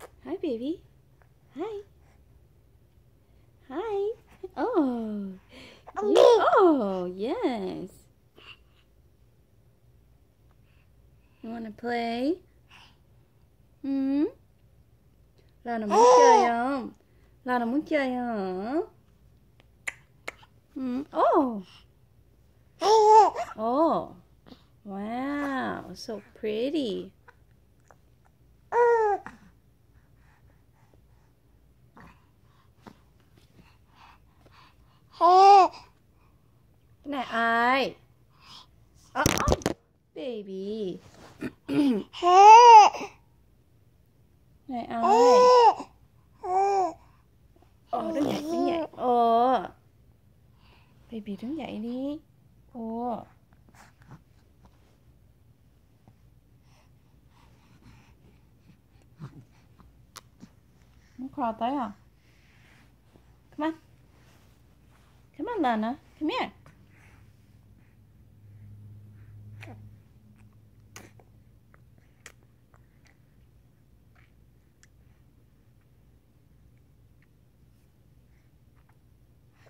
Hi, baby. Hi. Hi. Oh. Oh, yes. You want to play? Lana muốn chơi không? Lana muốn chơi hả? Oh. Oh. Wow, so pretty. Cái này ai? Baby. Này ai? Đứng dậy, đứng dậy. Baby đứng dậy đi. Muốn crawl tới à? Come on. Come on, Lana. Come here.